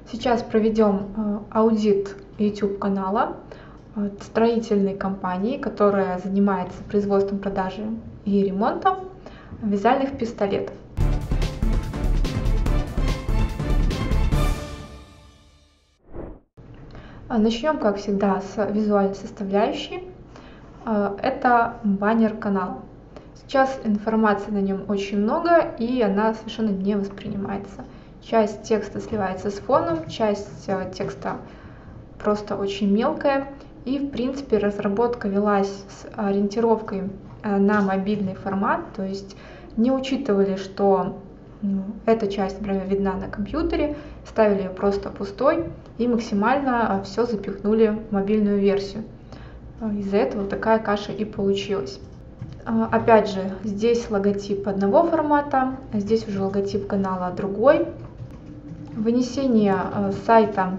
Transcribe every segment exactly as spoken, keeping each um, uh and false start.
Сейчас проведем аудит YouTube канала строительной компании, которая занимается производством, продажей и ремонтом вязальных пистолетов. Начнем, как всегда, с визуальной составляющей. Это баннер канала. Сейчас информации на нем очень много, и она совершенно не воспринимается. Часть текста сливается с фоном, часть текста просто очень мелкая. И, в принципе, разработка велась с ориентировкой на мобильный формат, то есть не учитывали, что эта часть, например, видна на компьютере, ставили ее просто пустой и максимально все запихнули в мобильную версию. Из-за этого такая каша и получилась. Опять же, здесь логотип одного формата, а здесь уже логотип канала другой. Вынесение сайта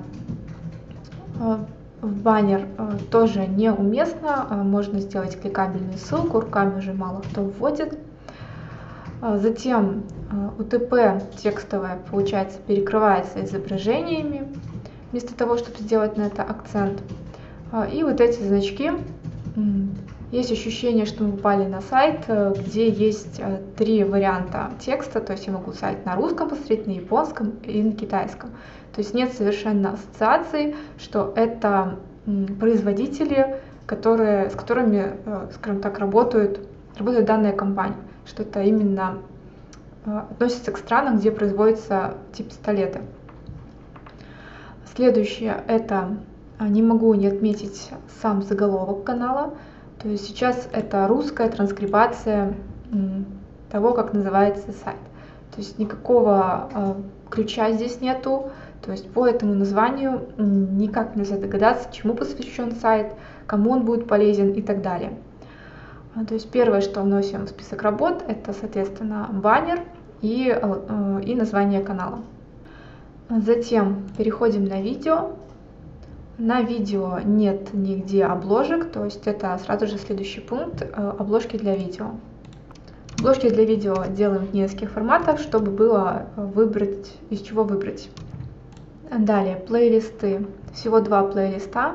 в баннер тоже неуместно. Можно сделать кликабельную ссылку, руками уже мало кто вводит. Затем ю ти пи текстовое, получается, перекрывается изображениями, вместо того, чтобы сделать на это акцент. И вот эти значки. Есть ощущение, что мы попали на сайт, где есть три варианта текста, то есть я могу сайт на русском посмотреть, на японском и на китайском. То есть нет совершенно ассоциации, что это производители, которые, с которыми, скажем так, работают, работает данная компания, что это именно относится к странам, где производятся эти пистолеты. Следующее — это не могу не отметить сам заголовок канала. То есть сейчас это русская транскрибация того, как называется сайт. То есть никакого э, ключа здесь нету. То есть по этому названию никак нельзя догадаться, чему посвящен сайт, кому он будет полезен и так далее. То есть первое, что вносим в список работ, это, соответственно, баннер и, э, и название канала. Затем переходим на видео. На видео нет нигде обложек, то есть это сразу же следующий пункт – обложки для видео. Обложки для видео делаем в нескольких форматах, чтобы было выбрать, из чего выбрать. Далее, плейлисты. Всего два плейлиста.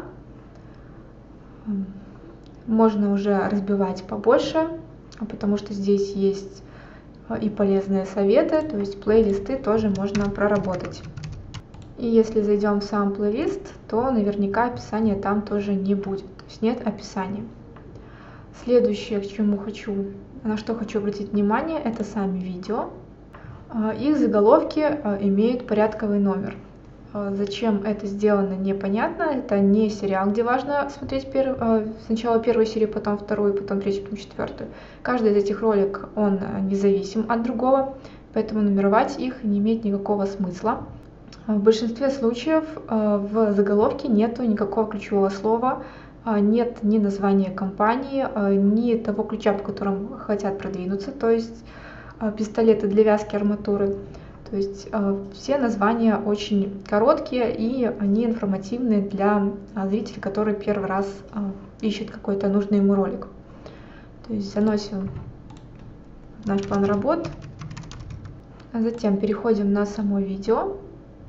Можно уже разбивать побольше, потому что здесь есть и полезные советы, то есть плейлисты тоже можно проработать. И если зайдем в сам плейлист, то наверняка описания там тоже не будет, то есть нет описания. Следующее, к чему хочу, на что хочу обратить внимание, это сами видео. Их заголовки имеют порядковый номер. Зачем это сделано, непонятно. Это не сериал, где важно смотреть перв... сначала первую серию, потом вторую, потом третью, потом четвертую. Каждый из этих роликов, он независим от другого, поэтому нумеровать их не имеет никакого смысла. В большинстве случаев в заголовке нету никакого ключевого слова, нет ни названия компании, ни того ключа, по которому хотят продвинуться, то есть пистолеты для вязки арматуры. То есть все названия очень короткие и они информативные для зрителя, который первый раз ищет какой-то нужный ему ролик. То есть заносим наш план работ, а затем переходим на само видео.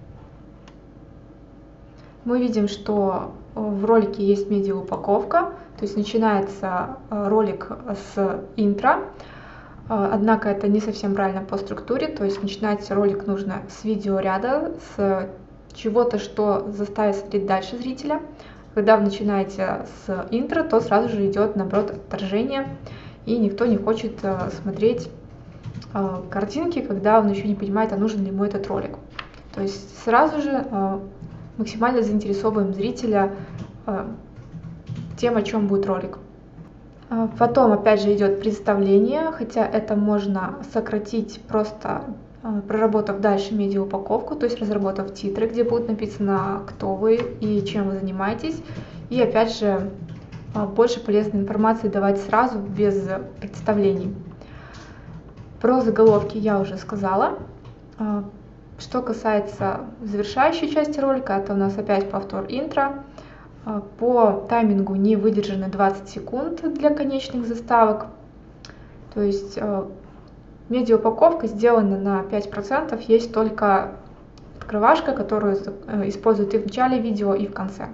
Мы видим, что в ролике есть медиаупаковка, то есть начинается ролик с интро, однако это не совсем правильно по структуре, то есть начинать ролик нужно с видеоряда, с чего-то, что заставит смотреть дальше зрителя. Когда вы начинаете с интро, то сразу же идет, наоборот, отторжение, и никто не хочет смотреть картинки, когда он еще не понимает, а нужен ли ему этот ролик. То есть сразу же максимально заинтересовываем зрителя э, тем, о чем будет ролик. Потом опять же идет представление, хотя это можно сократить, просто э, проработав дальше медиаупаковку, то есть разработав титры, где будет написано, кто вы и чем вы занимаетесь. И опять же э, больше полезной информации давать сразу, без представлений. Про заголовки я уже сказала. Э, Что касается завершающей части ролика, это у нас опять повтор интро. По таймингу не выдержаны двадцать секунд для конечных заставок. То есть медиаупаковка сделана на пять процентов, есть только открывашка, которую используют и в начале видео, и в конце.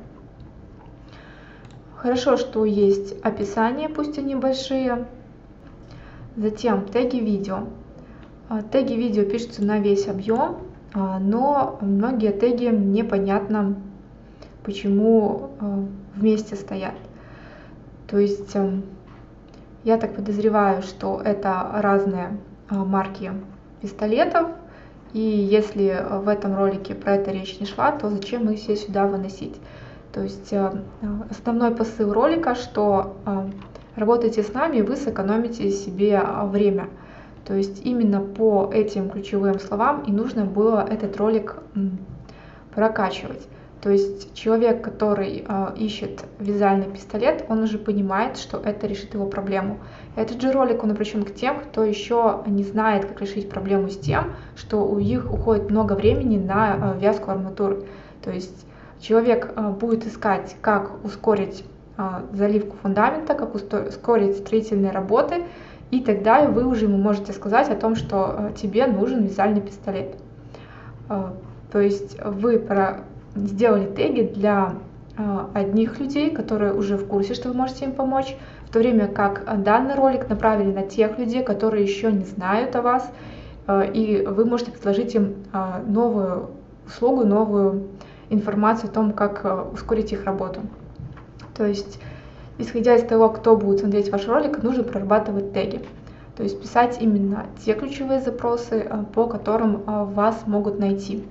Хорошо, что есть описание, пусть они большие. Затем теги видео. Теги видео пишутся на весь объем, но многие теги непонятно, почему вместе стоят. То есть я так подозреваю, что это разные марки пистолетов, и если в этом ролике про это речь не шла, то зачем их все сюда выносить? То есть основной посыл ролика, что работайте с нами, и вы сэкономите себе время. То есть именно по этим ключевым словам и нужно было этот ролик прокачивать. То есть человек, который э, ищет вязальный пистолет, он уже понимает, что это решит его проблему. Этот же ролик, он обращен к тем, кто еще не знает, как решить проблему с тем, что у них уходит много времени на э, вязку арматуры. То есть человек э, будет искать, как ускорить э, заливку фундамента, как ускорить строительные работы, и тогда вы уже ему можете сказать о том, что э, тебе нужен вязальный пистолет. Э, то есть вы про сделали теги для э, одних людей, которые уже в курсе, что вы можете им помочь, в то время как данный ролик направили на тех людей, которые еще не знают о вас, э, и вы можете предложить им э, новую услугу, новую информацию о том, как э, ускорить их работу. То есть, исходя из того, кто будет смотреть ваш ролик, нужно прорабатывать теги. То есть писать именно те ключевые запросы, э, по которым э, вас могут найти.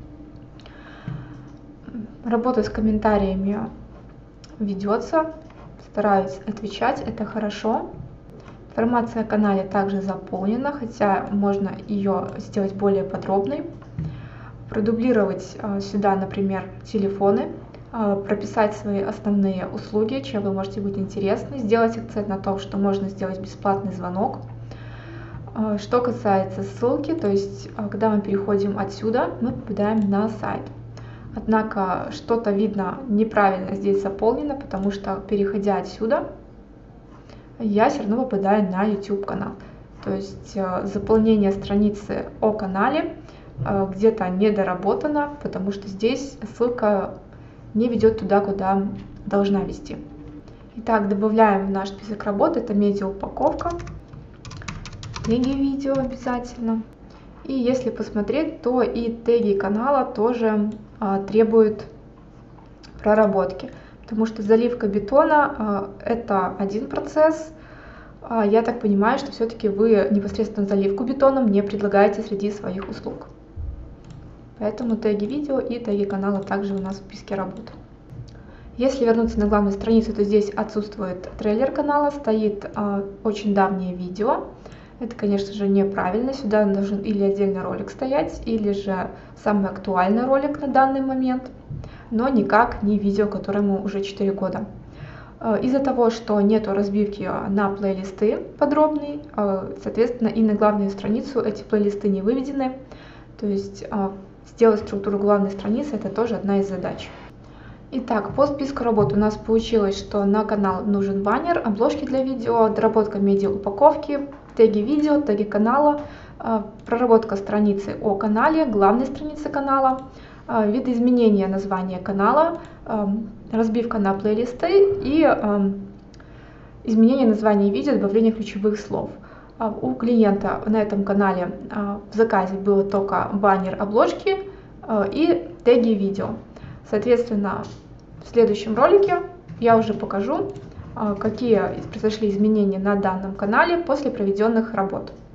Работа с комментариями ведется, стараюсь отвечать, это хорошо. Информация о канале также заполнена, хотя можно ее сделать более подробной. Продублировать сюда, например, телефоны, прописать свои основные услуги, чем вы можете быть интересны, сделать акцент на том, что можно сделать бесплатный звонок. Что касается ссылки, то есть когда мы переходим отсюда, мы попадаем на сайт. Однако что-то видно неправильно здесь заполнено, потому что, переходя отсюда, я все равно попадаю на YouTube канал. То есть заполнение страницы о канале где-то недоработано, потому что здесь ссылка не ведет туда, куда должна вести. Итак, добавляем в наш список работы, это медиаупаковка, теги видео обязательно. И если посмотреть, то и теги канала тоже а, требуют проработки, потому что заливка бетона а, это один процесс. А, я так понимаю, что все-таки вы непосредственно заливку бетоном не предлагаете среди своих услуг. Поэтому теги видео и теги канала также у нас в списке работы. Если вернуться на главную страницу, то здесь отсутствует трейлер канала, стоит а, очень давнее видео. Это, конечно же, неправильно. Сюда должен или отдельный ролик стоять, или же самый актуальный ролик на данный момент, но никак не видео, которому уже четыре года. Из-за того, что нету разбивки на плейлисты подробной, соответственно, и на главную страницу эти плейлисты не выведены. То есть сделать структуру главной страницы — это тоже одна из задач. Итак, по списку работ у нас получилось, что на канал нужен баннер, обложки для видео, доработка медиаупаковки, теги видео, теги канала, проработка страницы о канале, главной страницы канала, видоизменение названия канала, разбивка на плейлисты и изменение названия видео, добавление ключевых слов. У клиента на этом канале в заказе было только баннер, обложки и теги видео. Соответственно, в следующем ролике я уже покажу, какие произошли изменения на данном канале после проведенных работ.